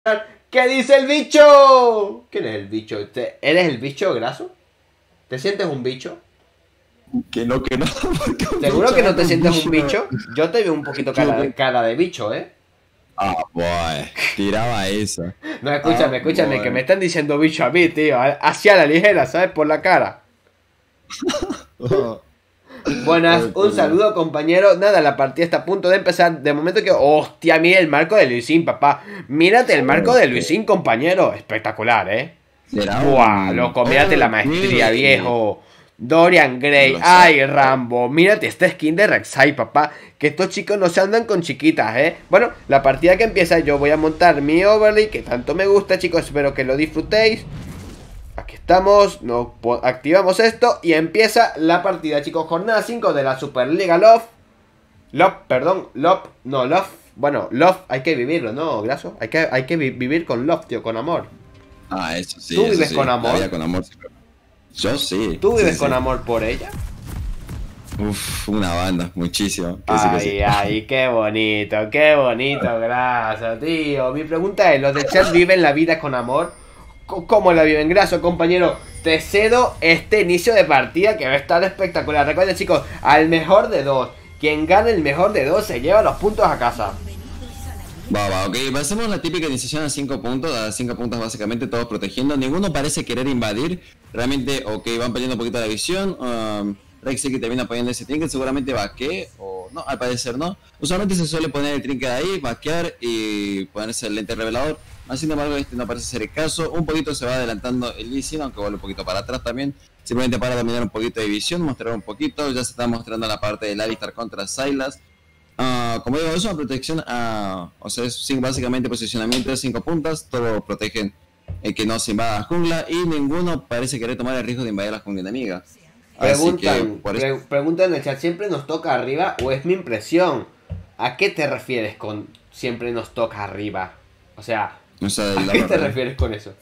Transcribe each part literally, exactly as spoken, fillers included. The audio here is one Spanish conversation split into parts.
¿Qué dice el bicho? ¿Quién es el bicho? ¿Te- ¿Eres el bicho graso? ¿Te sientes un bicho? Que no, que no. Porque un ¿Seguro bicho que no es te un sientes un bicho. bicho? Yo te veo un poquito Yo cara, que- cara de bicho, ¿eh? Ah, boy. Tiraba esa. No, Ah, escúchame, escúchame, que me boy. están diciendo bicho a mí, tío. a- Así a la ligera, ¿sabes? Por la cara. Oh, Buenas, ay, un por Dios. saludo, compañero. Nada, la partida está a punto de empezar. De momento que... ¡Hostia, mira el marco de Luisín, papá! Mírate el marco de Ok. Luisín, compañero. Espectacular, ¿eh? Será Buah, un. loco, mírate la maestría, Ok. viejo. Dorian Gray, Lo sé. ay, Rambo, mírate esta skin de Rek'Sai, papá. Que estos chicos no se andan con chiquitas, ¿eh? Bueno, la partida que empieza, yo voy a montar mi overlay, que tanto me gusta, chicos. Espero que lo disfrutéis. Aquí estamos, nos po- activamos esto y empieza la partida, chicos. Jornada cinco de la Superliga Love. Love, perdón, Love, no, Love. Bueno, Love hay que vivirlo, ¿no, Graso? Hay que, hay que vi- vivir con Love, tío, con amor. Ah, eso sí, ¿Tú eso vives sí. con La amor? vida con amor siempre. Yo sí. ¿Tú Sí, vives sí, con sí. amor por ella? Uf, una banda, muchísimo. Que sí, que sí. Ay, ay, qué bonito, qué bonito, Graso, tío. Mi pregunta es, ¿los de chat viven la vida con amor? C- ¿Cómo la viven, Graso, compañero? Te cedo este inicio de partida que va a estar espectacular. Recuerden, chicos, al mejor de dos. Quien gane el mejor de dos se lleva los puntos a casa. Va, va, ok. Hacemos la típica iniciación a cinco puntos. A cinco puntos básicamente todos protegiendo. Ninguno parece querer invadir. Realmente, ok, van perdiendo un poquito de visión. Um, Rex sí que termina poniendo ese trinket. Seguramente vaquee o no, al parecer no. Usualmente se suele poner el trinket ahí, vaquear y ponerse el lente revelador. Sin embargo, este no parece ser el caso. Un poquito se va adelantando el Lee Sin, aunque vuelve un poquito para atrás también. Simplemente para dominar un poquito de visión, mostrar un poquito. Ya se está mostrando la parte del Alistar contra Sylas. Uh, como digo, es una protección, uh, o sea, es sin- básicamente posicionamiento de cinco puntas, todos protegen eh, que no se invada la jungla y ninguno parece querer tomar el riesgo de invadir la jungla enemiga. Así que Preguntan, por eso, pre- preguntan en el chat, ¿siempre nos toca arriba o es mi impresión? ¿A qué te refieres con siempre nos toca arriba? O sea, o sea, ¿a del qué lado te real. refieres con eso?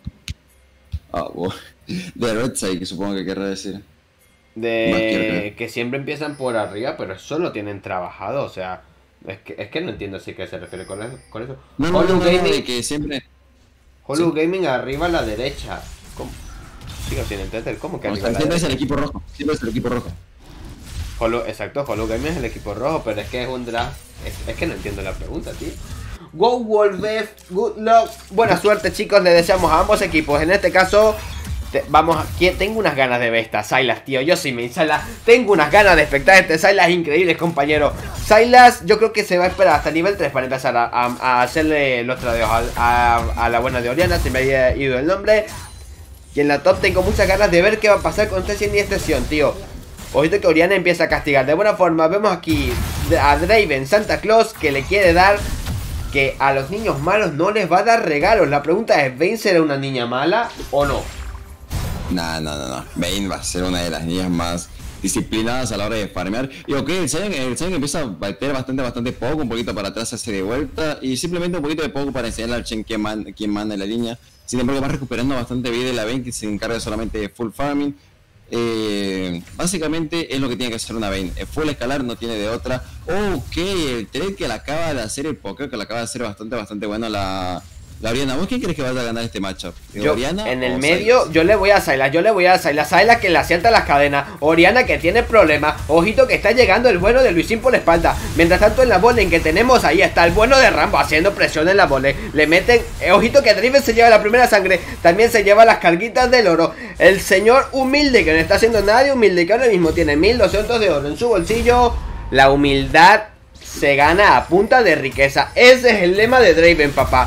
Ah, bueno. De Red Side, que supongo que querrá decir. Vaquero, De creo. que siempre empiezan por arriba, pero eso lo tienen trabajado, o sea, es que, es que no entiendo si que se refiere con eso. Con eso. No, no, Holu no, no, no, Gaming, de que siempre. Holu Sí. Gaming arriba a la derecha. ¿Cómo? Sigo sin entender, ¿cómo que O arriba a sea, la siempre es derecha? el equipo rojo. Siempre es el equipo rojo. Holu, exacto, Holu Gaming es el equipo rojo, pero es que es un draft. Es, es que no entiendo la pregunta, tío. Go Wolves, good luck. Buena suerte, chicos, le deseamos a ambos equipos. En este caso, te- vamos a, ¿quién? Tengo unas ganas de ver esta Sylas, tío. Yo sí me Sylas. Tengo unas ganas de espectar este Sylas increíbles, compañero. Sylas, yo creo que se va a esperar hasta nivel tres para empezar a, a- a hacerle los tradeos a, a- a la buena de Oriana. Se me había ido el nombre. Y en la top tengo muchas ganas de ver qué va a pasar con esta y esta sesión, tío. Ojito que Oriana empieza a castigar. De buena forma, vemos aquí a Draven Santa Claus que le quiere dar. Que a los niños malos no les va a dar regalos. La pregunta es, ¿Vayne será una niña mala o no? No, no, no, no. Vayne va a ser una de las niñas más disciplinadas a la hora de farmear. Y ok, el Sion, el Sion empieza a bater bastante, bastante poco, un poquito para atrás, se hace de vuelta. Y simplemente un poquito de poco para enseñarle al Chen quién, man, quién manda en la línea. Sin embargo, va recuperando bastante vida de la Vayne, que se encarga solamente de full farming. Eh, básicamente es lo que tiene que hacer una Vayne. Eh, full escalar, no tiene de otra. Ok, el trade que le acaba de hacer el Poker, que le acaba de hacer bastante, bastante bueno la, la Oriana. ¿Vos quién crees que vaya a ganar este matchup? Yo, ¿Oriana en el o medio, Sylas? yo le voy a Sylas, yo le voy a Sylas. Sylas que le acierta las cadenas. Oriana que tiene problemas. Ojito que está llegando el bueno de Luisín por la espalda. Mientras tanto en la botlane que tenemos, ahí está el bueno de Rambo haciendo presión en la botlane. Le meten, eh, ojito que Draven se lleva la primera sangre. También se lleva las carguitas del oro. El señor humilde que no está haciendo nada de humilde, que ahora mismo tiene mil doscientos de oro en su bolsillo. La humildad se gana a punta de riqueza. Ese es el lema de Draven, papá.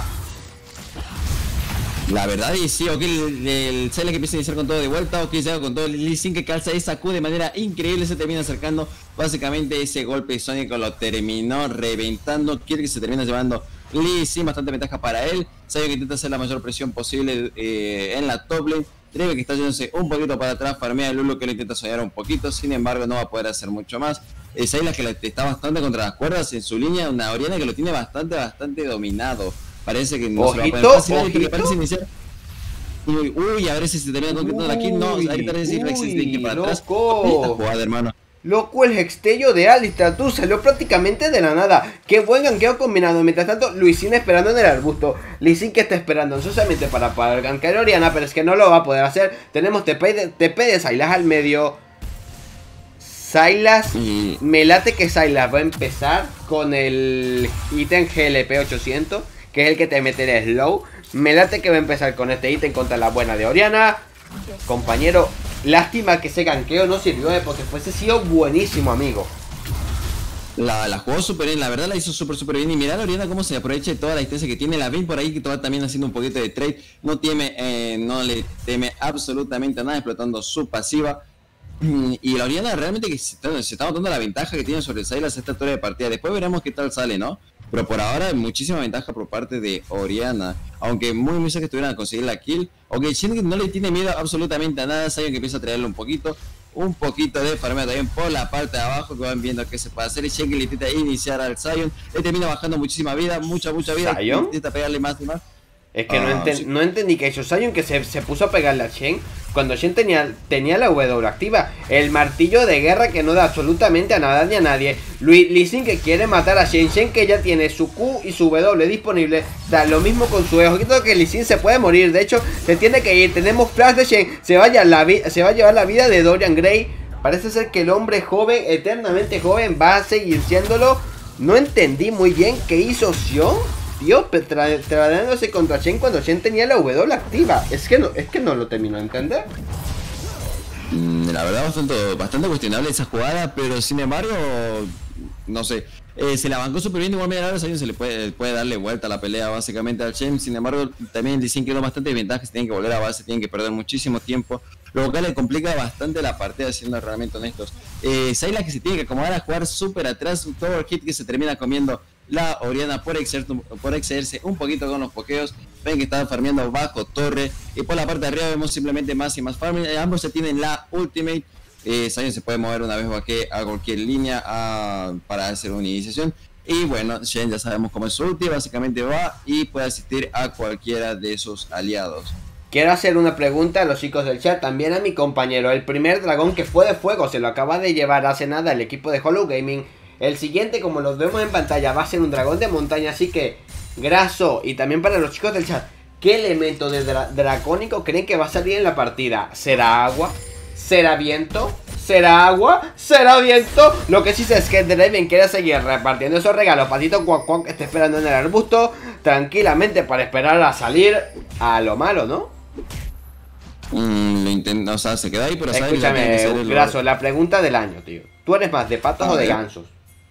La verdad, y sí, ok, el, el Sylas que empieza a iniciar con todo de vuelta, ok, se va con todo el Lee Sin que calza y sacude de manera increíble, se termina acercando, básicamente ese golpe sónico lo terminó reventando, quiere que se termina llevando Lee Sin, bastante ventaja para él, Sayo que intenta hacer la mayor presión posible eh, en la top lane, Dreve que está yéndose un poquito para atrás, farmea a Lulu que le intenta soñar un poquito, sin embargo no va a poder hacer mucho más, eh, Sylas que le- está bastante contra las cuerdas en su línea, una Oriana que lo tiene bastante, bastante dominado. Parece que no se va a poner Ojito, fácil, porque ojito. parece iniciar. Uy, uy, a ver si se termina concretando la kill. No, ahorita parece decir Rex Uy, Stick para atrás. loco. Bonita jugada, hermano. Loco, el hextello de Alistar, tú, salió prácticamente de la nada. Qué buen ganqueo combinado. Mientras tanto, Lee Sin esperando en el arbusto. Lee Sin que está esperando ansiosamente para poder gankear a Orianna, pero es que no lo va a poder hacer. Tenemos T P de, T P de Sylas al medio. Sylas, Y... me late que Sylas va a empezar con el ítem G L P ochocientos, que es el que te mete el slow. Me late que va a empezar con este ítem contra la buena de Orianna. Compañero, lástima que ese ganqueo no sirvió, eh, porque fuese sido buenísimo, amigo. La, la jugó súper bien, la verdad la hizo súper súper bien. Y mirá a Orianna cómo se aprovecha de toda la distancia que tiene. La ven por ahí que va también haciendo un poquito de trade. No teme, eh, no le teme absolutamente a nada, explotando su pasiva. Y la Orianna realmente que se está, se está notando la ventaja que tiene sobre el Sylas a esta altura de partida. Después veremos qué tal sale, ¿no? Pero por ahora hay muchísima ventaja por parte de Orianna. Aunque muy muy cerca que estuvieran a conseguir la kill. Aunque Shen no le tiene miedo absolutamente a nada. Sion que empieza a traerle un poquito. Un poquito de farmeo también por la parte de abajo, que van viendo qué se puede hacer. Y Shen que le intenta iniciar al Sion. Le termina bajando muchísima vida, mucha mucha vida. ¿Sion? Intenta pegarle más y más. Es que Ah, no, enten sí. no entendí que hizo Sion, que se, se puso a pegarle a Shen cuando Shen tenía, tenía la W activa. El martillo de guerra que no da absolutamente a nada ni a nadie. Lee Sin que quiere matar a Shen. Shen que ya tiene su Q y su W disponible. Da lo mismo con su E. Ojito que Lee Sin se puede morir. De hecho, se tiene que ir. Tenemos flash de Shen. Se, vaya la se va a llevar la vida de Dorian Gray. Parece ser que el hombre joven, eternamente joven, va a seguir siéndolo. No entendí muy bien qué hizo Sion. Tío, tra tradándose contra Shen cuando Shen tenía la W activa. Es que no, es que no lo termino de entender. Mm, La verdad bastante, bastante cuestionable esa jugada, pero sin embargo, no sé, eh, se la bancó súper bien. Igual a Sion se le puede, puede darle vuelta a la pelea básicamente al Shen. Sin embargo, también Lee Sin quedó bastante ventaja, se tienen que volver a base, tienen que perder muchísimo tiempo, lo cual le complica bastante la partida, siendo realmente honestos. eh, Sylas que se tiene que acomodar a jugar súper atrás, un tower hit que se termina comiendo la Orianna por, exer por excederse un poquito con los pokeos. Ven que están farmeando bajo torre, y por la parte de arriba vemos simplemente más y más farming. Eh, ambos se tienen la ultimate. eh, Sion se puede mover una vez vaqué a cualquier línea a, para hacer una iniciación. Y bueno, Shen ya sabemos cómo es su ulti, básicamente va y puede asistir a cualquiera de sus aliados. Quiero hacer una pregunta a los chicos del chat, también a mi compañero. El primer dragón que fue de fuego se lo acaba de llevar hace nada el equipo de Hollow Gaming. El siguiente, como los vemos en pantalla, va a ser un dragón de montaña, así que graso. Y también para los chicos del chat, ¿qué elemento de dra dracónico creen que va a salir en la partida? ¿Será agua? ¿Será viento? ¿Será agua? ¿Será viento? Lo que sí sé es que Draven quiere seguir repartiendo esos regalos. Patito Cuac Cuac está esperando en el arbusto tranquilamente para esperar a salir a lo malo, ¿no? Mm, lo intenta, o sea, se queda ahí, pero sabe que ya Escúchame, tiene que ser el- Graso, la pregunta del año, tío. ¿Tú eres más de patos A o de ver. gansos?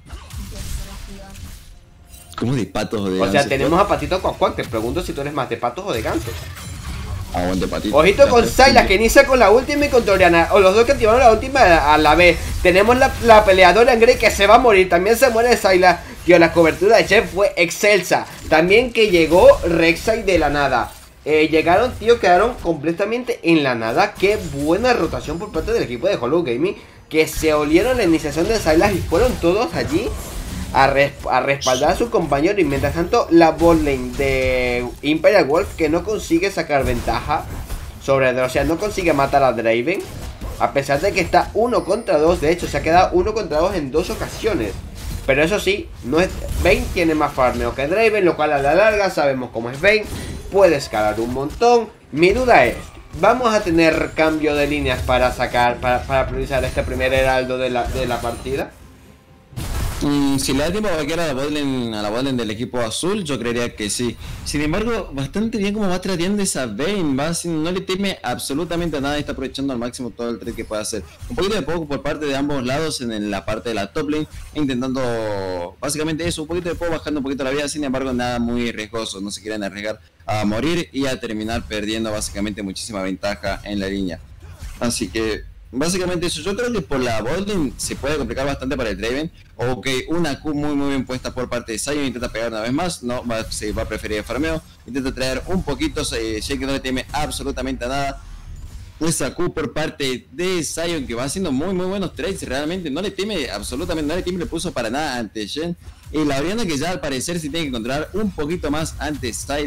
¿Cómo de patos o de O sea, gansos? tenemos a Patito Cuac Cuac. Te pregunto si tú eres más de patos o de gansos. Aguante patito. Ojito con Sylas que inicia con la última y contra Orianna. O los dos que activaron la última a la vez. Tenemos la, la peleadora en Grey que se va a morir. También se muere Sylas. Tío, la cobertura de Chef fue excelsa. También que llegó Rek'Sai de la nada. Eh, llegaron, tío, quedaron completamente en la nada. Qué buena rotación por parte del equipo de Hollow Gaming, que se olieron la iniciación de Sylas y fueron todos allí a, res a respaldar a su compañero. Y mientras tanto, la botlane de Imperial Wolf, que no consigue sacar ventaja sobre, o sea, no consigue matar a Draven, a pesar de que está uno contra dos. De hecho, se ha quedado uno contra dos en dos ocasiones. Pero eso sí, no es, Vayne tiene más farmeo que Draven, lo cual a la larga sabemos cómo es Vayne. Puede escalar un montón. Mi duda es, ¿vamos a tener cambio de líneas para sacar, para, para priorizar este primer heraldo de la, de la partida? Mm, si le da tiempo a vaquear a la botlane, a la botlane del equipo azul, yo creería que sí. Sin embargo, bastante bien como va tradeando esa Vayne, va sin, no le teme absolutamente a nada y está aprovechando al máximo todo el trade que puede hacer. Un poquito de poco por parte de ambos lados en la parte de la top lane, intentando básicamente eso, un poquito de poco, bajando un poquito la vida. Sin embargo, nada muy riesgoso, no se quieren arriesgar a morir y a terminar perdiendo básicamente muchísima ventaja en la línea. Así que básicamente eso, yo creo que por la botlane se puede complicar bastante para el Draven. O que una Q muy muy bien puesta por parte de Sion, intenta pegar una vez más, no, va, se va a preferir el farmeo, intenta traer un poquito, eh, Shake no le teme absolutamente a nada. Esa Q por parte de Sion, que va haciendo muy muy buenos trades, realmente no le teme absolutamente, no le teme, le puso para nada ante Shen. Y la Orianna que ya al parecer se tiene que encontrar un poquito más ante Sylas.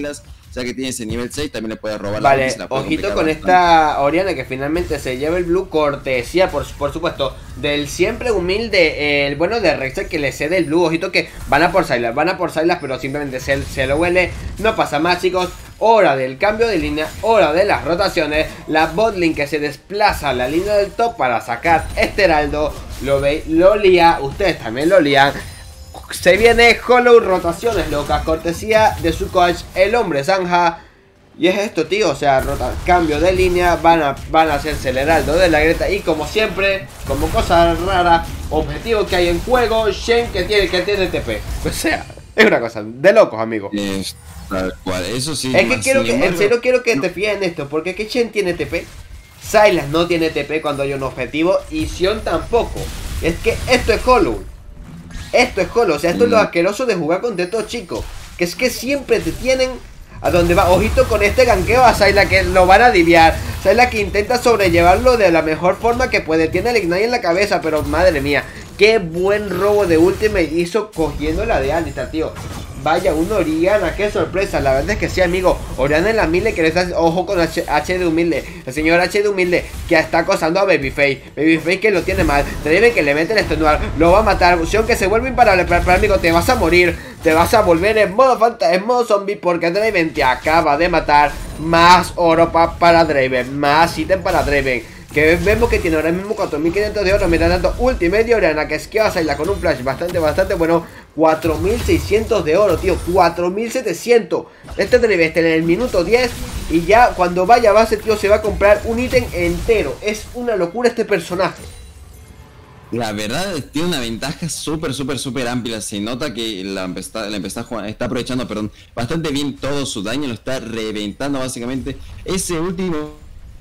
ya que tiene ese nivel seis, también le puede robar vale, la ulti, la puede ojito con bastante. esta Orianna que finalmente se lleva el blue, cortesía, por, por supuesto, del siempre humilde, eh, el bueno de Rexel que le cede el blue. Ojito que van a por Sylas, van a por Sylas, pero simplemente se, se lo huele. No pasa más, chicos. Hora del cambio de línea, hora de las rotaciones. La botlane que se desplaza a la línea del top para sacar este heraldo. Lo veis, lo lía, ustedes también lo lían. Se viene Hollow, rotaciones locas, cortesía de su coach, el hombre Zanja. Y es esto, tío, o sea, rota, cambio de línea, van a, van a hacerse el heraldo de la Greta. Y como siempre, como cosa rara, objetivo que hay en juego, Shen que tiene, que tiene T P. O sea, es una cosa de locos, amigos. Es tal cual, eso sí. Es que más, quiero que, embargo, en serio quiero que no. te fijes en esto, porque que Shen tiene T P, Sylas no tiene T P cuando hay un objetivo y Sion tampoco. Es que esto es Hollow. Esto es Hollow, o sea, esto es lo asqueroso de jugar contra estos chicos. Que es que siempre te tienen a donde va. Ojito con este ganqueo a Sylas que lo van a diviar. Sylas que intenta sobrellevarlo de la mejor forma que puede. Tiene el Ignite en la cabeza, pero madre mía, qué buen robo de ultimate hizo cogiendo la de Alistar, tío. Vaya, una Orianna, qué sorpresa. La verdad es que sí, amigo. Orianna en la humilde que le está... Ojo con H, H de humilde. El señor H de humilde que está acosando a Babyface. Babyface que lo tiene mal. Draven que le mete el extenuar. Lo va a matar. Sion que se vuelve imparable. Pero, pero, amigo, te vas a morir. Te vas a volver en modo falta, en modo zombie. Porque Draven te acaba de matar. Más oro pa, para Draven. Más ítem para Draven. Que vemos que tiene ahora mismo cuatro mil quinientos de oro. Mientras tanto, ultimate de Orianna que esquiva a Sylas con un flash bastante, bastante bueno. Cuatro mil seiscientos de oro, tío. Cuatro mil setecientos. Este Draven en el minuto diez. Y ya cuando vaya a base, tío, se va a comprar un ítem entero. Es una locura este personaje. La verdad tiene una ventaja súper, súper, súper amplia. Se nota que la empezó, la empezó a jugar, está aprovechando, perdón, bastante bien todo su daño. Lo está reventando básicamente. Ese último...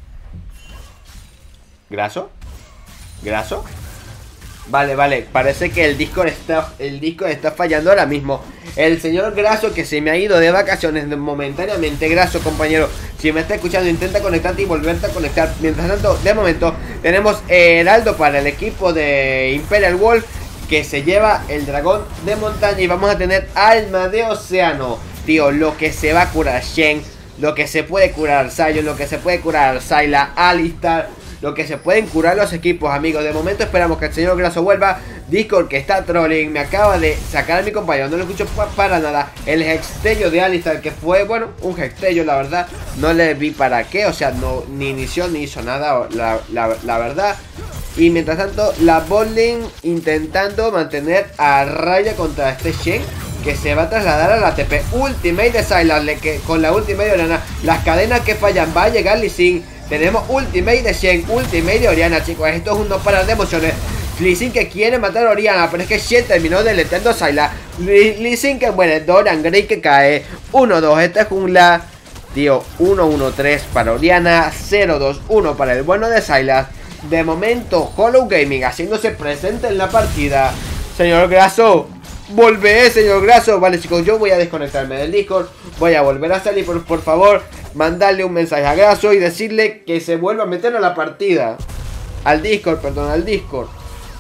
¿Graso? ¿Graso? Vale, vale, parece que el Discord está, el Discord está fallando ahora mismo. El señor Graso que se me ha ido de vacaciones momentáneamente. Graso, compañero, si me está escuchando, intenta conectarte y volverte a conectar. Mientras tanto, de momento, tenemos heraldo para el equipo de Imperial Wolf, que se lleva el dragón de montaña. Y vamos a tener alma de océano. Tío, lo que se va a curar Shen, lo que se puede curar Sion, lo que se puede curar Sylas, Alistar, lo que se pueden curar los equipos, amigos. De momento esperamos que el señor Graso vuelva. Discord que está trolling, me acaba de sacar a mi compañero, no lo escucho pa para nada. El hextello de Alistar, que fue, bueno, un hextello, la verdad. No le vi para qué, o sea, no ni inició ni hizo nada, la, la, la verdad. Y mientras tanto, la botlane intentando mantener a raya contra este Shen, que se va a trasladar a la T P. Ultimate de Sylas, que con la ultimate de Orianna, las cadenas que fallan, va a llegar Lee Sin. Tenemos ultimate de Shen, ultimate de Orianna, chicos. Esto es un no parar de emociones. Lee Sin que quiere matar a Orianna, pero es que Shen terminó deleteando a Sylas. Lee Sin que muere, Dorian Gray que cae. uno dos, esta es jungla. Tío, uno uno tres para Orianna, cero dos uno para el bueno de Sylas. De momento, Hollow Gaming haciéndose presente en la partida. Señor Graso, volvé, señor Graso. Vale, chicos, yo voy a desconectarme del Discord. Voy a volver a salir, por, por favor. Mandarle un mensaje a Graso y decirle que se vuelva a meter a la partida. Al Discord, perdón, al Discord.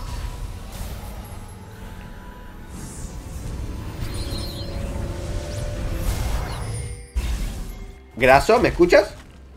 Graso, ¿me escuchas?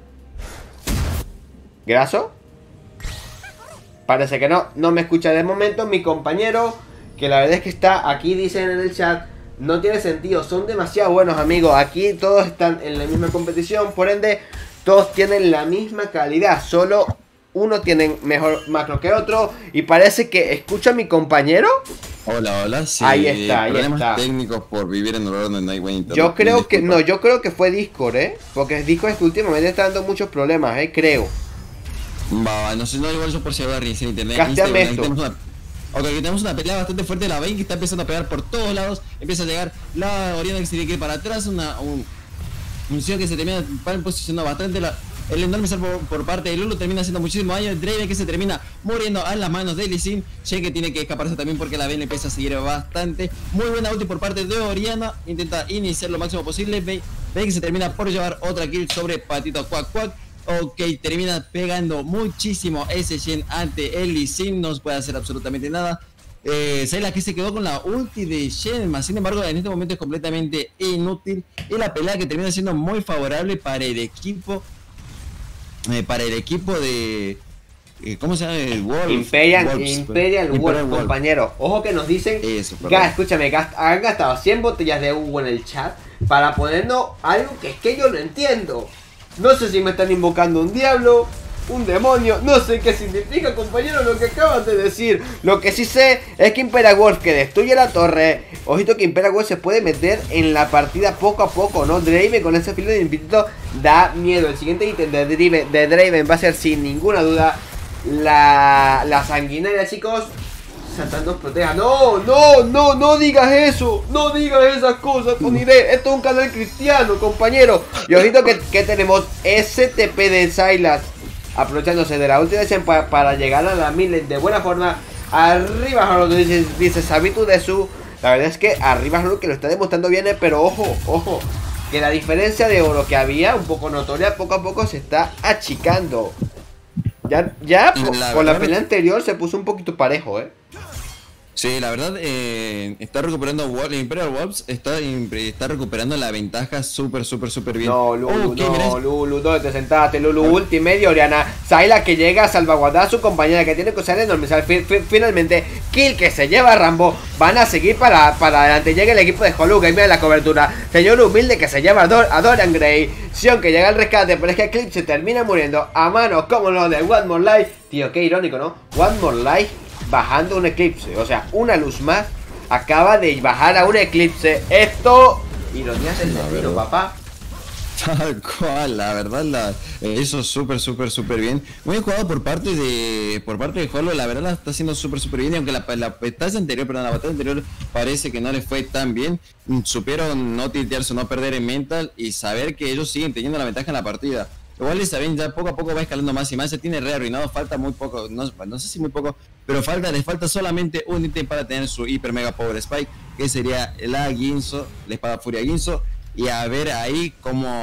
¿Graso? Parece que no, no me escucha de momento. Mi compañero, que la verdad es que está aquí, dicen en el chat, no tiene sentido, son demasiado buenos, amigos. Aquí todos están en la misma competición, por ende, todos tienen la misma calidad. Solo uno tiene mejor macro que otro. Y parece que escucha a mi compañero. Hola, hola, sí. Ahí está, ahí problemas está. técnicos por vivir en un lugar donde no hay buen internet. Yo creo Mil que, disculpas. no, yo creo que fue Discord, ¿eh? Porque Discord es que últimamente está dando muchos problemas, ¿eh? Creo. Va, no sé, no, igual yo por si voy a reiniciar internet. Casteame Instagram, esto. tenemos una... Ok, aquí tenemos una pelea bastante fuerte. La Vayne que está empezando a pegar por todos lados. Empieza a llegar la Orianna que se tiene que ir para atrás. Una, un, un Sion que se termina posicionando bastante. La, el enorme salvo por, por parte de Lulu termina haciendo muchísimo daño. Draven que se termina muriendo a las manos de Lee Sin. Shen que tiene que escaparse también porque la Vayne le empieza a seguir bastante. Muy buena ulti por parte de Orianna. Intenta iniciar lo máximo posible. Ve, ve que se termina por llevar otra kill sobre Patito Quack Quack. Ok, termina pegando muchísimo ese Shen ante el Lee Sin. No puede hacer absolutamente nada. Eh, Sylas que se quedó con la ulti de Shenma, sin embargo en este momento es completamente inútil. Y la pelea que termina siendo muy favorable para el equipo. Eh, para el equipo de... Eh, ¿Cómo se llama? El Wolf, Imperial, Wolves, Imperial Wolf, Imperial Wolf. compañero. Ojo que nos dicen, Eso, ga, escúchame, gast han gastado cien botellas de Hugo en el chat para ponernos algo que es que yo no entiendo. No sé si me están invocando un diablo, un demonio, no sé qué significa, compañero, lo que acabas de decir. Lo que sí sé es que Imperial Wolf que destruye la torre. Ojito que Imperial Wolf se puede meter en la partida poco a poco, ¿no? Draven con ese filo de infinito da miedo. El siguiente ítem de Draven, de Draven va a ser sin ninguna duda La, la sanguinaria, chicos. Satan nos proteja. No, no, no, no digas eso. No digas esas cosas, Tonire. Esto es un canal cristiano, compañero. Y ojito que, que tenemos S T P de Sylas aprovechándose de la última vez para, para llegar a la mil de buena forma. Arriba Harold dice, dice Sabitu de su. La verdad es que arriba Harold que lo está demostrando bien, pero ojo, ojo, que la diferencia de oro que había un poco notoria poco a poco se está achicando. Ya, ya por la, por la pelea anterior se puso un poquito parejo, eh. Sí, la verdad, eh, está recuperando Imperial Wolves, está, está recuperando la ventaja súper, súper, súper bien. No, Lulu, oh, no, Lulu, ¿dónde te sentaste? Lulu, ulti medio, Oriana. Sylas que llega a salvaguardar a su compañera, que tiene que usar enorme. Finalmente, kill que se lleva a Rambo. Van a seguir para, para adelante. Llega el equipo de Hollow Game en la cobertura. Señor humilde que se lleva a, Dor a Dorian Gray. Sion que llega al rescate, pero es que Eclipse se termina muriendo a manos como lo de One More Life. Tío, qué irónico, ¿no? One More Life bajando un eclipse, o sea, una luz más acaba de bajar a un eclipse. Esto, ironías del destino, papá. Tal cual, la verdad, la, eso súper, súper, súper bien. Muy bien jugado por parte de por parte de Hollow, la verdad la está haciendo súper, súper bien. Y aunque la, la batalla anterior, perdón, la batalla anterior parece que no le fue tan bien, supieron no tiltearse, no perder en mental y saber que ellos siguen teniendo la ventaja en la partida. Igual está bien, ya poco a poco va escalando más y más, se tiene re arruinado, falta muy poco, no, no sé si muy poco, pero falta, les falta solamente un ítem para tener su hiper mega power spike, que sería la Guinzo, la espada furia Guinzo, y a ver ahí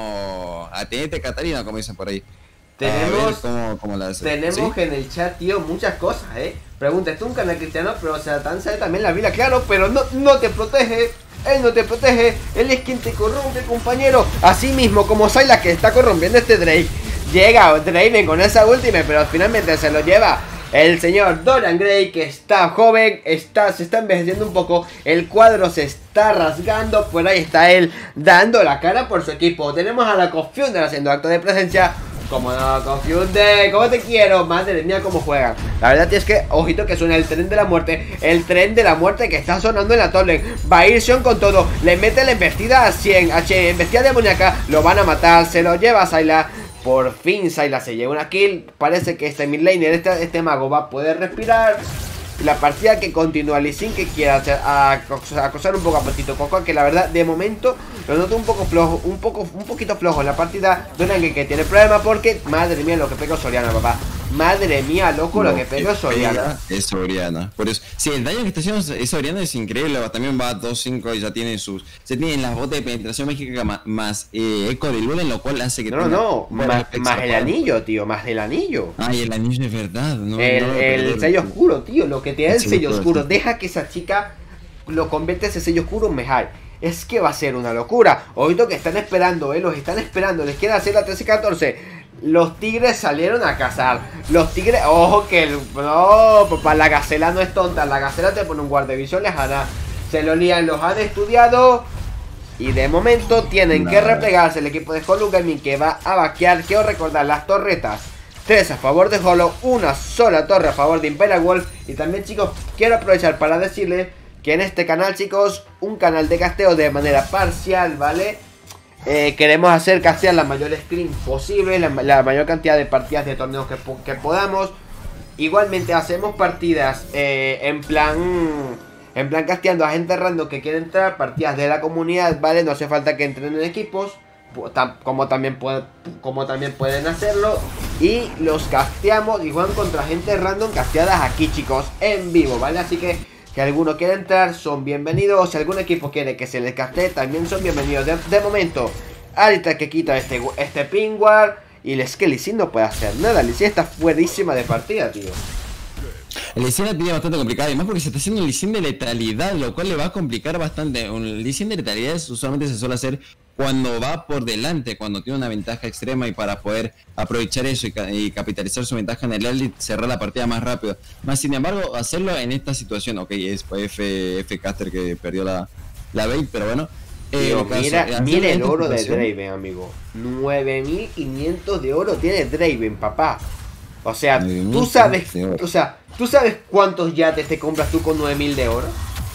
como a Tenete Catarina, como dicen por ahí. Tenemos, cómo, cómo la tenemos ¿sí? En el chat, tío, muchas cosas, eh. Pregunta, ¿es un canal cristiano? Pero Satan sabe también la Biblia, claro, pero no, no te protege. Él no te protege, él es quien te corrompe, compañero. Así mismo como Sylas que está corrompiendo este Drake. Llega Draven con esa última, pero finalmente se lo lleva el señor Dorian Gray, que está joven, está, se está envejeciendo un poco. El cuadro se está rasgando, por ahí está él dando la cara por su equipo. Tenemos a la Confunder haciendo acto de presencia. Como no, Confunder, ¿cómo te quiero? Madre mía, cómo juegan. La verdad es que, ojito que suena el tren de la muerte. El tren de la muerte que está sonando en la torre. Va a ir Sion con todo. Le mete la embestida a cien. A cien, embestida demoníaca. Lo van a matar. Se lo lleva a Sylas. Por fin Sylas se lleva una kill. Parece que este midlaner, este, este mago va a poder respirar. La partida que continúa Lee Sin, que quiera hacer, a, a, acosar un poco a Petito Coco, que la verdad de momento lo noto un poco flojo, un poco un poquito flojo en la partida. Dorian que, que tiene problemas porque, madre mía lo que pegó Soriana, papá. Madre mía, loco, lo, lo que pegó Soriana. Es Soriana. Por eso, sí, el daño que está haciendo es Soriana es increíble. También va a dos cinco y ya tiene sus. Se tienen las botas de penetración mágica más, más eh, eco de luna, en lo cual hace que. No, no, más, más el anillo, tío, más el anillo. Ay, el anillo es verdad. No, el no, el sello oscuro, tío, lo que tiene el sello oscuro. Deja que esa chica lo convierta ese sello oscuro en Mejai. Es que va a ser una locura. Oído que están esperando, eh, los están esperando. Les quieren hacer la trece catorce. Los tigres salieron a cazar. Los tigres, ojo que el, no, papá, la gacela no es tonta. La gacela te pone un guardavisión lejana. Se lo lían, los han estudiado. Y de momento tienen no. que replegarse el equipo de Hollow Gaming, que va a vaquear. Quiero recordar las torretas. Tres a favor de Hollow, una sola torre a favor de Imperial Wolf. Y también, chicos, quiero aprovechar para decirles que en este canal, chicos, un canal de casteo de manera parcial, ¿vale? Eh, queremos hacer castear la mayor screen posible, la, la mayor cantidad de partidas de torneos que, que podamos. Igualmente hacemos partidas eh, en plan en plan casteando a gente random que quiere entrar, partidas de la comunidad, ¿vale? No hace falta que entren en equipos, como también, puede, como también pueden hacerlo. Y los casteamos y juegan contra gente random casteadas aquí, chicos, en vivo, ¿vale? Así que si alguno quiere entrar, son bienvenidos. Si algún equipo quiere que se les castee, también son bienvenidos. De, de momento, ahorita que quita este, este pingwar. Y es que Lee Sin no puede hacer nada. Lee Sin está fuerísima de partida, tío. El Lee la tiene bastante complicada, además porque se está haciendo un Lee de letalidad, lo cual le va a complicar bastante. Un Lee de letalidad usualmente se suele hacer cuando va por delante, cuando tiene una ventaja extrema, y para poder aprovechar eso y, ca y capitalizar su ventaja en el early, cerrar la partida más rápido. Más sin embargo, hacerlo en esta situación, ok, es F, F Caster que perdió la, la bait, pero bueno. Eh, Tío, caso, mira, mira el oro de Draven, amigo. nueve mil quinientos de oro tiene Draven, papá. O sea, tú sabes, o sea, ¿tú sabes cuántos yates te compras tú con nueve mil de oro?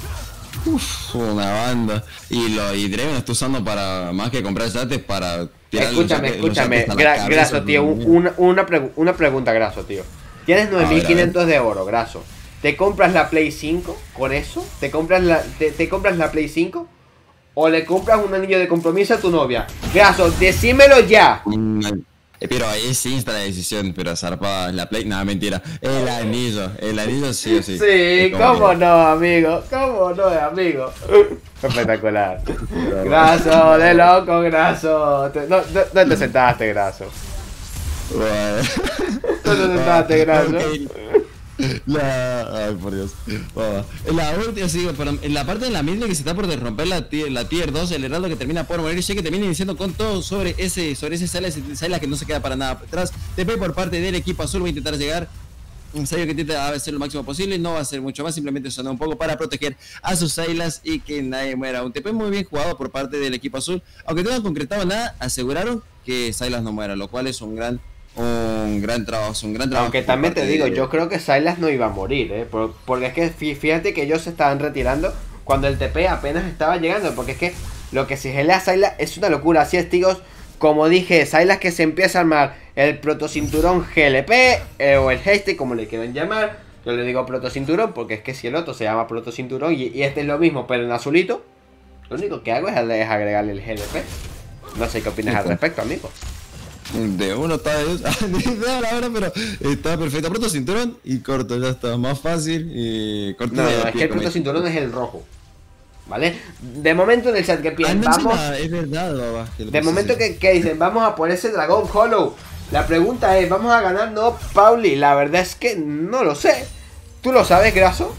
Uf, una banda. Y lo y Draven está usando para más que comprar yates para tirar. Escúchame, los escúchame, los Gra Graso, tío, una, una, pregu una pregunta, Graso, tío. Tienes nueve mil quinientos de oro, Graso. ¿Te compras la Play cinco con eso? ¿Te compras la, te, te compras la Play cinco? ¿O le compras un anillo de compromiso a tu novia? Graso, decímelo ya. Mm, pero es insta la decisión, pero zarpada la Play, nada, mentira. El anillo, el anillo sí o sí. Sí, cómo que... no, amigo, cómo no, amigo. Espectacular. Graso, de loco, Graso. No, no, no te sentaste, Graso. Bueno. No te sentaste, Graso. Okay. La... Ay, por Dios. Vamos. En la última, sí, pero en la parte de la misma que se está por romper la, la tier dos, el heraldo que termina por morir, y que termina iniciando con todo sobre ese sobre ese Sylas, Sylas que no se queda para nada atrás. T P por parte del equipo azul, va a intentar llegar. Un Sayo que intenta hacer lo máximo posible, no va a hacer mucho más, simplemente suena un poco para proteger a sus Sylas y que nadie muera. Un T P muy bien jugado por parte del equipo azul, aunque no han concretado nada, aseguraron que Sylas no muera, lo cual es un gran un gran trabajo, un gran trabajo. Aunque también te digo, de... yo creo que Sylas no iba a morir, ¿eh? Por, porque es que fíjate que ellos se estaban retirando cuando el T P apenas estaba llegando, porque es que lo que se gelea a Sylas es una locura. Así es, tíos, como dije, Sylas que se empieza a armar el protocinturón G L P eh, o el Hasty, como le quieran llamar. Yo le digo protocinturón porque es que si el otro se llama protocinturón y, y este es lo mismo, pero en azulito, lo único que hago es, es agregarle el G L P. No sé qué opinas al respecto, amigo. De uno está de dos, de la hora, pero está perfecto. Proto cinturón y corto, ya está, más fácil y corto. No, no, es que el proto cinturón es el rojo, ¿vale? De momento en el chat que piensan, vamos. Es verdad, baba, de momento que, que dicen, vamos a por ese dragón hollow. La pregunta es, ¿vamos a ganar? No, Pauli, la verdad es que no lo sé. ¿Tú lo sabes, Graso?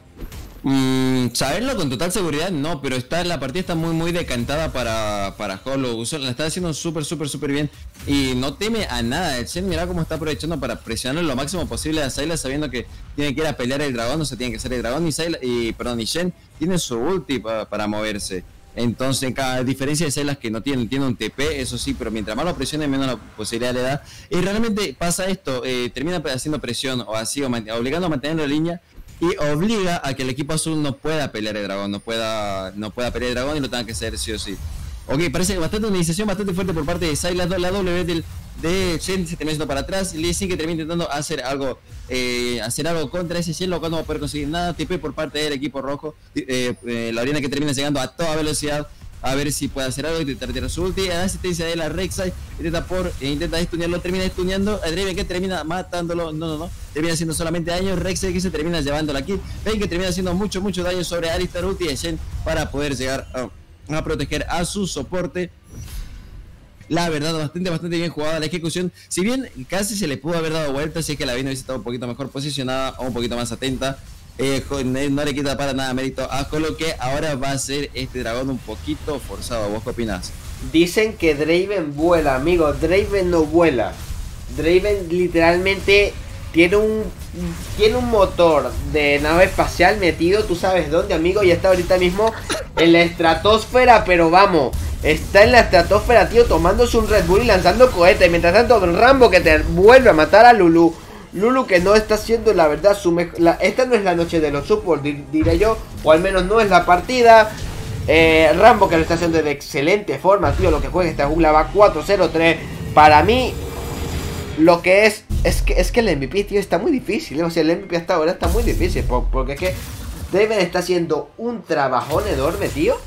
Mm, saberlo con total seguridad no, pero está la partida está muy muy decantada para, para Hollow. La está haciendo súper súper súper bien y no teme a nada. El Shen mira cómo está aprovechando para presionar lo máximo posible a Sylas, sabiendo que tiene que ir a pelear el dragón, no se tiene que hacer el dragón, y Sylas, y perdón, y Shen tiene su ulti para, para moverse. Entonces, a diferencia de Sylas que no tiene, tiene un T P, eso sí, pero mientras más lo presione, menos la posibilidad le da. Y realmente pasa esto, eh, termina haciendo presión o así, o obligando a mantener la línea, y obliga a que el equipo azul no pueda pelear el dragón, no pueda, no pueda pelear el dragón y lo tenga que hacer sí o sí. Ok, parece bastante una iniciación bastante fuerte por parte de Sylas. La W del, de Shen se termina yendo para atrás. Lee Sin que termina intentando hacer algo eh, hacer algo contra ese Shen, lo cual no va a poder conseguir nada. T P por parte del equipo rojo. Eh, eh, la Oriana que termina llegando a toda velocidad a ver si puede hacer algo, intentar tirar su ulti. A la asistencia de la Rek'Sai, intenta por eh, intenta estunearlo, termina estuneando a Draven que termina matándolo. No, no, no, termina haciendo solamente daño. Rek'Sai que se termina llevando la kill. Ven que termina haciendo mucho, mucho daño sobre Alistar, ulti de Shen para poder llegar a, a proteger a su soporte. La verdad, bastante, bastante bien jugada la ejecución. Si bien casi se le pudo haber dado vuelta, si es que la Vayne hubiese estado un poquito mejor posicionada o un poquito más atenta. Eh, no le quita para nada mérito a Hollow, que ahora va a ser este dragón un poquito forzado. ¿Vos qué opinás? Dicen que Draven vuela, amigo. Draven no vuela. Draven literalmente tiene un tiene un motor de nave espacial metido, tú sabes dónde, amigo, y está ahorita mismo en la estratosfera, pero vamos, está en la estratosfera, tío, tomándose un Red Bull y lanzando cohetes. Mientras tanto, Rambo que te vuelve a matar a Lulu. Lulu que no está haciendo la verdad su mejor. Esta no es la noche de los supports, diré yo, o al menos no es la partida. eh, Rambo que lo está haciendo de excelente forma, tío. Lo que juega esta jungla va cuatro cero tres. Para mí, lo que es, es que, es que el M V P, tío, está muy difícil, ¿eh? O sea, el M V P hasta ahora está muy difícil, porque es que Draven está haciendo un trabajón enorme, tío.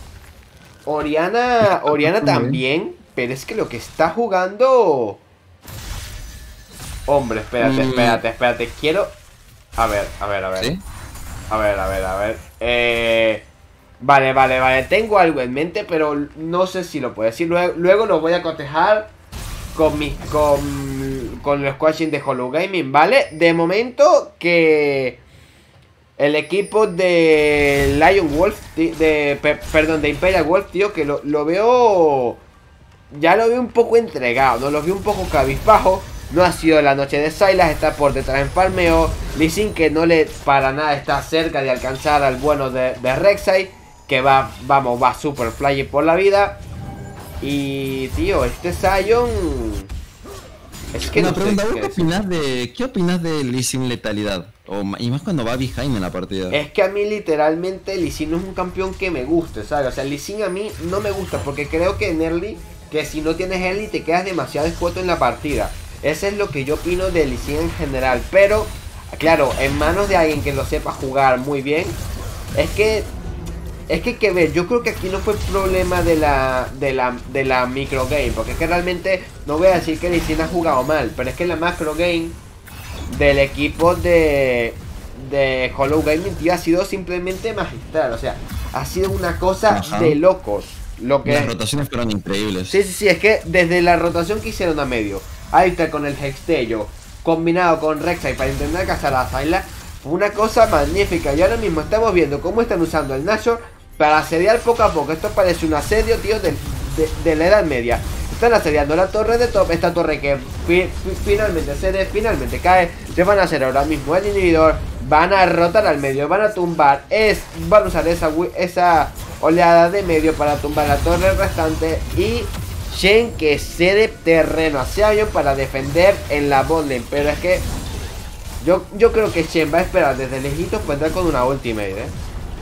Oriana, Oriana también, pero es que lo que está jugando... Hombre, espérate, espérate, espérate. Quiero... A ver, a ver, a ver. ¿Sí? A ver, a ver, a ver. Eh... Vale, vale, vale. Tengo algo en mente, pero no sé si lo puedo decir. Luego, luego lo voy a cotejar con mis... Con, con los coaching de Hollow Gaming, ¿vale? De momento que... el equipo de Lion Wolf, de, de per, perdón, de Imperial Wolf, tío, que lo, lo veo, ya lo veo un poco entregado, ¿no? Lo veo un poco cabizbajo. No ha sido la noche de Sylas, está por detrás en farmeo. Lee Sin, que no le para nada está cerca de alcanzar al bueno de, de Rek'Sai, que va, vamos, va super flying por la vida. Y, tío, este Sion... Es que Una no pregunta, sé ¿vos qué ¿qué decir. opinas de, ¿qué opinas de Lee Sin letalidad? O, ma- y más cuando va behind en la partida. Es que a mí literalmente Lee Sin no es un campeón que me guste, ¿sabes? O sea, Lee Sin a mí no me gusta porque creo que en early, que si no tienes early te quedas demasiado expuesto en la partida. Eso es lo que yo opino de Lee Sin en general. Pero, claro, en manos de alguien que lo sepa jugar muy bien, es que... Es que hay que ver, yo creo que aquí no fue problema de la, de la, de la micro game, porque es que realmente no voy a decir que Lee Sin ha jugado mal, pero es que la macro game del equipo de, de Hollow Gaming, tío, ha sido simplemente magistral. O sea, ha sido una cosa Ajá. de locos. Lo que Las rotaciones fueron increíbles. Sí, sí, sí, es que desde la rotación que hicieron a medio, ahí está con el Hextello, combinado con Rek'Sai para intentar cazar a Sylas, fue una cosa magnífica. Y ahora mismo estamos viendo cómo están usando el Nashor para asediar poco a poco. Esto parece un asedio, tío, de, de, de la Edad Media. Están asediando la torre de top, esta torre que fi, fi, finalmente cede, finalmente cae. Se van a hacer ahora mismo el inhibidor, van a rotar al medio, van a tumbar, es, van a usar esa, esa oleada de medio para tumbar la torre restante. Y Shen que cede terreno a Xiaoyan para defender en la botlane. Pero es que yo, yo creo que Shen va a esperar desde lejitos para entrar con una ultimate, eh.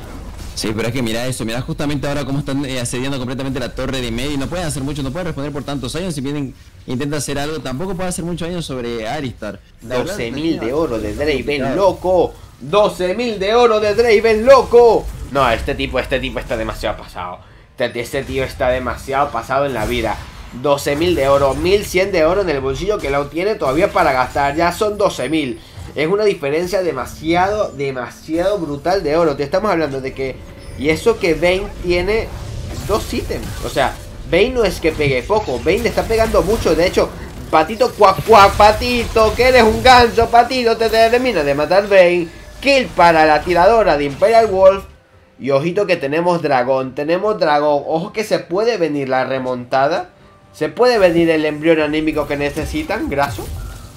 Sí, pero es que mira eso, mira justamente ahora cómo están eh, asediando completamente la torre de medio y no pueden hacer mucho, no pueden responder por tantos años. Si vienen, intenta hacer algo, tampoco puede hacer mucho daño sobre Aristar. doce mil de oro de Draven, loco. doce mil de oro de Draven, loco. No, este tipo, este tipo está demasiado pasado. Este, este tío está demasiado pasado en la vida. doce mil de oro, mil cien de oro en el bolsillo que lo tiene todavía para gastar. Ya son doce mil. Es una diferencia demasiado, demasiado brutal de oro. Te estamos hablando de que... Y eso que Vayne tiene dos ítems. O sea, Vayne no es que pegue poco. Vayne le está pegando mucho. De hecho, Patito, cuac, cuac, Patito, que eres un ganso, Patito. Te termina de matar Vayne. Kill para la tiradora de Imperial Wolf. Y ojito que tenemos dragón. Tenemos dragón. Ojo que se puede venir la remontada. Se puede venir el embrión anímico que necesitan. Graso.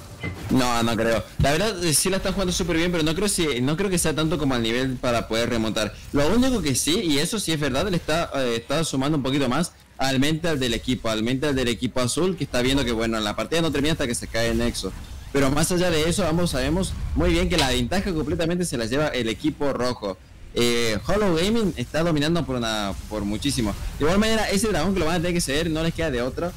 No, no creo. La verdad eh, sí la están jugando súper bien, pero no creo si, no creo que sea tanto como al nivel para poder remontar. Lo único que sí, y eso sí es verdad, le está, eh, está sumando un poquito más al mental del equipo, al mental del equipo azul, que está viendo que bueno, la partida no termina hasta que se cae el nexo. Pero más allá de eso, ambos sabemos muy bien que la ventaja completamente se la lleva el equipo rojo. Eh, Hollow Gaming está dominando por una por muchísimo. De igual manera, ese dragón que lo van a tener que ceder, no les queda de otra.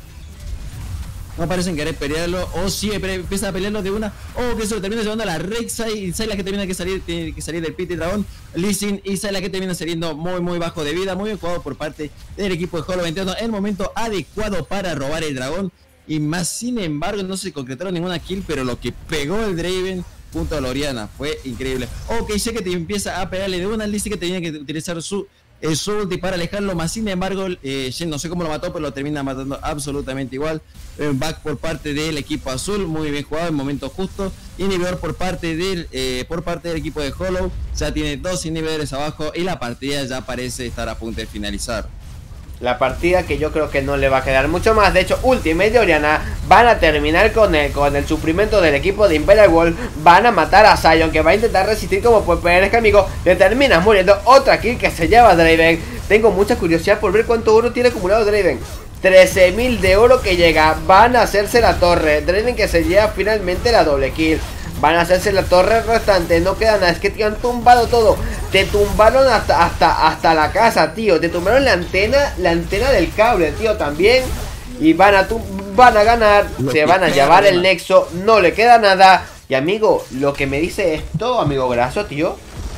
No parecen querer pelearlo, o si sí, empieza a pelearlo de una, o que se lo termina llevando a la Rek'Sai, y Sylas que termina que salir, tiene que salir del pit y dragón, Lee Sin y Sylas que termina saliendo muy muy bajo de vida, muy bien jugado por parte del equipo de Hollow veintiuno, el momento adecuado para robar el dragón, y más sin embargo no se concretaron ninguna kill, pero lo que pegó el Draven junto a Loriana fue increíble. Ok, sé que te empieza a pegarle de una, Lee Sin que tenía que utilizar su... el su ulti para alejarlo, más sin embargo eh, Shen no sé cómo lo mató, pero lo termina matando absolutamente igual. eh, Back por parte del equipo azul, muy bien jugado en momento justo. Inhibidor por parte del eh, por parte del equipo de Hollow, ya tiene dos inhibidores abajo y la partida ya parece estar a punto de finalizar. La partida que yo creo que no le va a quedar mucho más. De hecho, Ultimate de Orianna van a terminar con el, con el sufrimiento del equipo de Imperial Wolf. Van a matar a Sion, que va a intentar resistir como puede, pero es que amigo, le termina muriendo. Otra kill que se lleva Draven. Tengo mucha curiosidad por ver cuánto oro tiene acumulado Draven. trece mil de oro que llega. Van a hacerse la torre. Draven que se lleva finalmente la doble kill. Van a hacerse la torre restante. No queda nada. Es que te han tumbado todo. Te tumbaron hasta, hasta, hasta la casa, tío. Te tumbaron la antena. La antena del cable, tío, también. Y van a, van a ganar. Se van a llevar el nexo. No le queda nada. Y amigo, lo que me dice esto, amigo Graso, tío.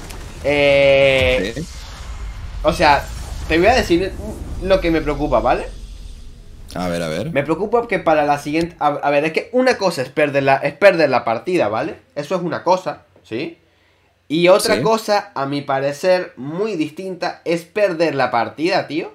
Eh, ¿Sí? O sea, te voy a decir lo que me preocupa, ¿vale? A ver, a ver. Me preocupa que para la siguiente... A, a ver, es que una cosa es perder, la, es perder la partida, ¿vale? Eso es una cosa, ¿sí? Y otra Sí. cosa, a mi parecer, muy distinta, es perder la partida, tío.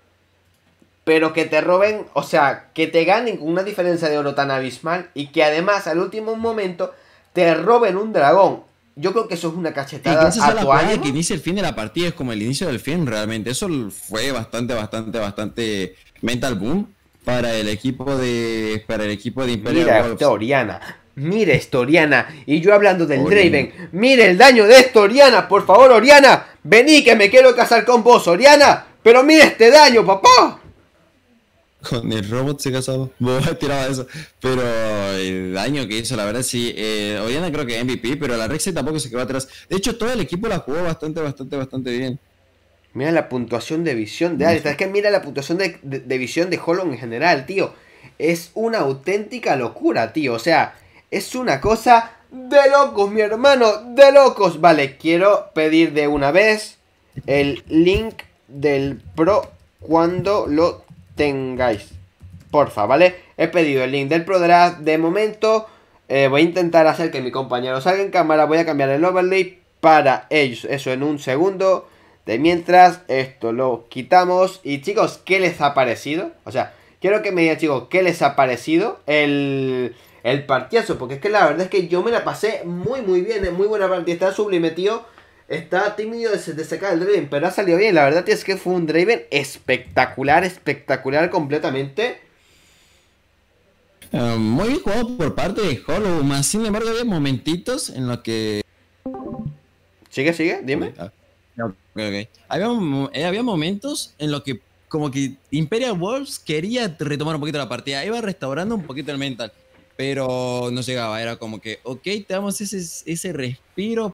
Pero que te roben, o sea, que te ganen con una diferencia de oro tan abismal. Y que además, al último momento, te roben un dragón. Yo creo que eso es una Sí, cachetada esa es a la tu jugada ánimo. que inicia el fin de la partida, es como el inicio del fin realmente. Eso fue bastante, bastante, bastante mental boom para el equipo de para el equipo de Imperial Mira esta Wolves. Oriana. Mira esta Oriana. Y yo hablando del Oriana. Draven. Mira el daño de esta Oriana. Por favor, Oriana. Vení que me quiero casar con vos, Oriana. Pero mira este daño, papá. Con el robot se casaba. Vos tiraba eso. Pero el daño que hizo, la verdad, sí. Eh, Oriana creo que M V P, pero la Rexy tampoco se quedó atrás. De hecho, todo el equipo la jugó bastante, bastante, bastante bien. Mira la puntuación de visión de Alistar. Es que mira la puntuación de, de, de visión de Hollow en general, tío. Es una auténtica locura, tío. O sea, es una cosa de locos, mi hermano. De locos. Vale, quiero pedir de una vez el link del Pro cuando lo tengáis. Porfa, ¿vale? He pedido el link del Pro Draft. De momento, eh, voy a intentar hacer que mi compañero salga en cámara. Voy a cambiar el overlay para ellos. Eso en un segundo. De mientras, esto lo quitamos. Y chicos, ¿qué les ha parecido? O sea, quiero que me digan, chicos, ¿qué les ha parecido el, el partidazo? Porque es que la verdad es que yo me la pasé muy, muy bien. Es muy buena partida. Está sublime, tío. Está tímido de, de sacar el Draven, pero ha salido bien. La verdad, tío, es que fue un Draven espectacular, espectacular completamente. Uh, muy bien jugado por parte de Hollow, más sin embargo había momentitos en los que... Sigue, sigue, dime. Ah, ok, ok. Había, eh, había momentos en los que como que Imperial Wolves quería retomar un poquito la partida, iba restaurando un poquito el mental, pero no llegaba, era como que, ok, te damos ese, ese respiro